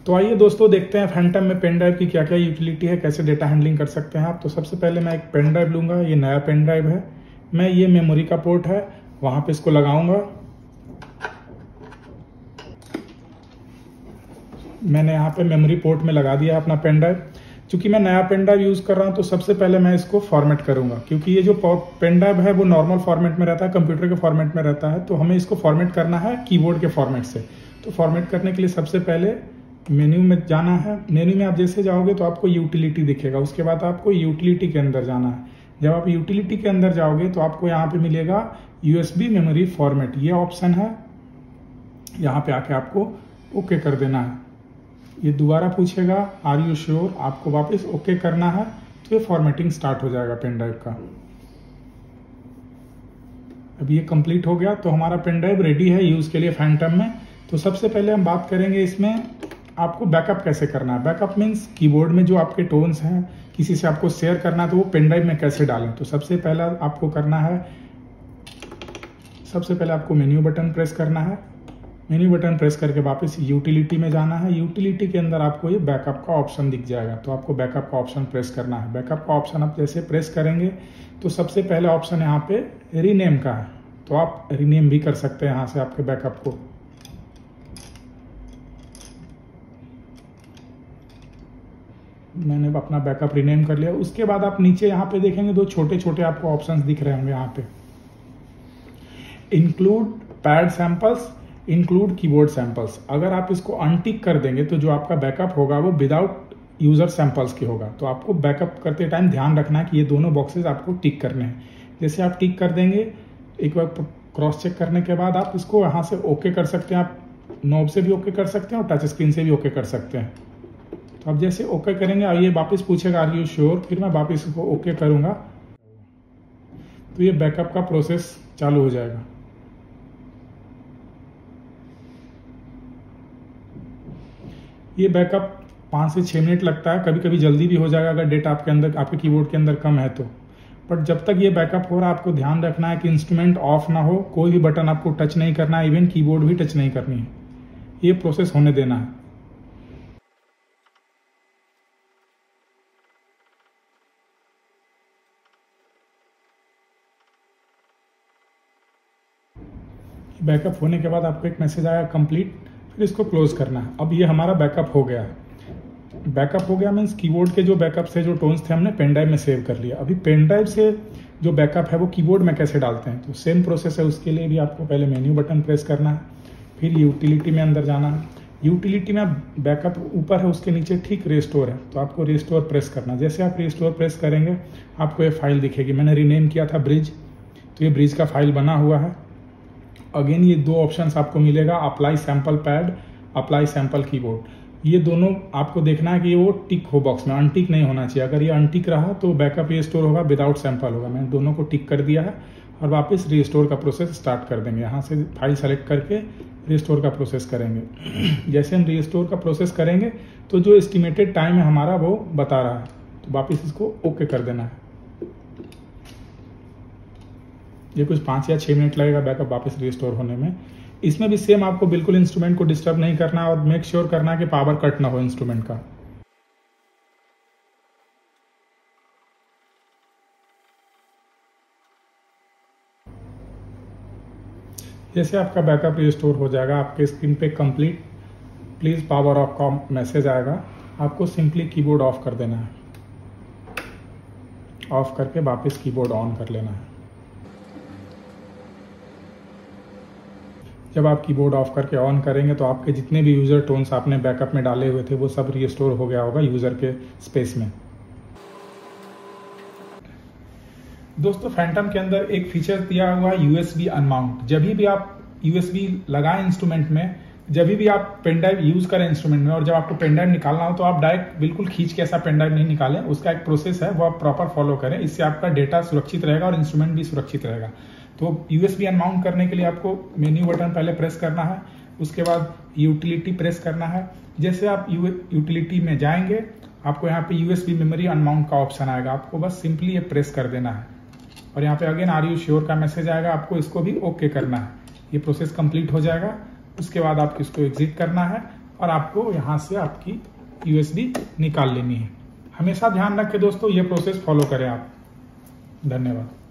तो आइए दोस्तों देखते हैं फैंटम में पेन ड्राइव की क्या क्या यूटिलिटी है, कैसे डेटा हैंडलिंग कर सकते हैं आप। तो सबसे पहले मैं एक पेन ड्राइव लूँगा, ये नया पेन ड्राइव है, मैं ये मेमोरी का पोर्ट है वहाँ पे इसको लगाऊंगा। मैंने यहाँ पे मेमोरी पोर्ट में लगा दिया अपना पेन ड्राइव। चूंकि मैं नया पेन ड्राइव यूज़ कर रहा हूँ तो सबसे पहले मैं इसको फॉर्मेट करूँगा, क्योंकि ये जो पेन ड्राइव है वो नॉर्मल फॉर्मेट में रहता है, कंप्यूटर के फॉर्मेट में रहता है, तो हमें इसको फॉर्मेट करना है कीबोर्ड के फॉर्मेट से। तो फॉर्मेट करने के लिए सबसे पहले मेन्यू में जाना है। मेन्यू में आप जैसे जाओगे तो आपको यूटिलिटी दिखेगा, उसके बाद आपको यूटिलिटी के अंदर जाना है। जब आप यूटिलिटी के अंदर जाओगे तो आपको यहाँ पे मिलेगा यूएसबी मेमोरी फॉर्मेट, ये ऑप्शन है। यहाँ पे आके आपको ओके कर देना है। ये दोबारा पूछेगा आर यू श्योर, आपको वापस ओके करना है, तो ये फॉर्मेटिंग स्टार्ट हो जाएगा पेन ड्राइव का। अब ये कंप्लीट हो गया तो हमारा पेन ड्राइव रेडी है यूज के लिए फैंटम में। तो सबसे पहले हम बात करेंगे इसमें आपको बैकअप कैसे करना है। बैकअप मीन्स कीबोर्ड में जो आपके टोन्स हैं किसी से आपको शेयर करना है तो वो पेन ड्राइव में कैसे डालें। तो सबसे पहला आपको करना है, सबसे पहले आपको मेन्यू बटन प्रेस करना है। मेन्यू बटन प्रेस करके वापस यूटिलिटी में जाना है। यूटिलिटी के अंदर आपको ये बैकअप का ऑप्शन दिख जाएगा, तो आपको बैकअप का ऑप्शन प्रेस करना है। बैकअप का ऑप्शन आप जैसे प्रेस करेंगे तो सबसे पहले ऑप्शन यहाँ पे रीनेम का है, तो आप रीनेम भी कर सकते हैं यहाँ से आपके बैकअप को। मैंने अपना बैकअप रीनेम कर लिया। उसके बाद आप नीचे यहाँ पे देखेंगे दो छोटे छोटे आपको ऑप्शंस दिख रहे होंगे यहाँ पे, include pad samples, include keyboard samples. अगर आप इसको अनटिक कर देंगे तो जो आपका बैकअप होगा वो विदाउट यूजर सैंपल्स के होगा। तो आपको बैकअप करते टाइम ध्यान रखना है कि ये दोनों बॉक्सेस आपको टिक करने हैं। जैसे आप टिक कर देंगे, एक बार क्रॉस चेक करने के बाद आप इसको यहाँ से ओके कर सकते हैं। आप नॉब से भी ओके कर सकते हैं और टच स्क्रीन से भी ओके कर सकते हैं। तो अब जैसे ओके करेंगे और ये वापस पूछेगा आर यू श्योर, फिर मैं वापस इसको ओके करूंगा तो ये बैकअप का प्रोसेस चालू हो जाएगा। ये बैकअप 5 से 6 मिनट लगता है, कभी कभी जल्दी भी हो जाएगा अगर डेटा आपके अंदर आपके कीबोर्ड के अंदर कम है तो। बट जब तक ये बैकअप हो रहा है आपको ध्यान रखना है कि इंस्ट्रूमेंट ऑफ ना हो, कोई भी बटन आपको टच नहीं करना है, इवन कीबोर्ड भी टच नहीं करनी है। ये प्रोसेस होने देना है। बैकअप होने के बाद आपको एक मैसेज आया कंप्लीट, फिर इसको क्लोज करना है। अब ये हमारा बैकअप हो गया है। बैकअप हो गया मीन्स कीबोर्ड के जो बैकअप से जो टोन्स थे हमने पेन ड्राइव में सेव कर लिया। अभी पेन ड्राइव से जो बैकअप है वो कीबोर्ड में कैसे डालते हैं, तो सेम प्रोसेस है। उसके लिए भी आपको पहले मेन्यू बटन प्रेस करना है, फिर यूटिलिटी में अंदर जाना है। यूटिलिटी में बैकअप ऊपर है, उसके नीचे ठीक रिस्टोर है, तो आपको रिस्टोर प्रेस करना है। जैसे आप रिस्टोर प्रेस करेंगे आपको ये फाइल दिखेगी। मैंने रीनेम किया था ब्रिज, तो ये ब्रिज का फाइल बना हुआ है। अगेन ये दो ऑप्शंस आपको मिलेगा, apply sample pad, apply sample keyboard. ये दोनों आपको देखना है कि वो टिक हो बॉक्स में, अनटिक नहीं होना चाहिए। अगर ये अनटिक रहा तो बैकअप ये स्टोर होगा, विदाउट सैंपल होगा। मैंने दोनों को टिक कर दिया है और वापस रीस्टोर का प्रोसेस स्टार्ट कर देंगे। यहाँ से फाइल सेलेक्ट करके रीस्टोर का प्रोसेस करेंगे। जैसे हम रीस्टोर का प्रोसेस करेंगे तो जो एस्टिमेटेड टाइम है हमारा वो बता रहा है, तो वापस इसको ओके कर देना है। ये कुछ 5 या 6 मिनट लगेगा बैकअप वापस रिस्टोर होने में। इसमें भी सेम आपको बिल्कुल इंस्ट्रूमेंट को डिस्टर्ब नहीं करना और मेक श्योर करना कि पावर कट ना हो इंस्ट्रूमेंट का। जैसे आपका बैकअप रिस्टोर हो जाएगा आपके स्क्रीन पे कंप्लीट प्लीज पावर ऑफ का मैसेज आएगा। आपको सिंपली कीबोर्ड ऑफ कर देना है, ऑफ करके वापस कीबोर्ड ऑन कर लेना है। जब आप कीबोर्ड ऑफ करके ऑन करेंगे तो आपके जितने भी यूजर टोन्स आपने बैकअप में डाले हुए थे वो सब रिस्टोर हो गया होगा यूजर के स्पेस में। दोस्तों फैंटम के अंदर एक फीचर दिया हुआ है यूएसबी अनमाउंट। जब भी आप यूएसबी लगाएं इंस्ट्रूमेंट में, जब भी आप पेन ड्राइव यूज करें इंस्ट्रूमेंट में और जब आपको पेन ड्राइव निकालना हो तो आप डायरेक्ट बिल्कुल खींच के ऐसा पेन ड्राइव नहीं निकालें। उसका एक प्रोसेस है वो आप प्रॉपर फॉलो करें, इससे आपका डेटा सुरक्षित रहेगा और इंस्ट्रूमेंट भी सुरक्षित रहेगा। तो यूएसबी अनमाउंट करने के लिए आपको मेन्यू बटन पहले प्रेस करना है, उसके बाद यूटिलिटी प्रेस करना है। जैसे आप यूटिलिटी में जाएंगे आपको यहाँ पे यूएसबी मेमोरी अनमाउंट का ऑप्शन आएगा, आपको बस सिंपली ये प्रेस कर देना है और यहाँ पे अगेन आर यू श्योर का मैसेज आएगा, आपको इसको भी ओके करना है। ये प्रोसेस कंप्लीट हो जाएगा। उसके बाद आपको इसको एग्जिट करना है और आपको यहाँ से आपकी USB निकाल लेनी है। हमेशा ध्यान रखें दोस्तों, ये प्रोसेस फॉलो करें आप। धन्यवाद।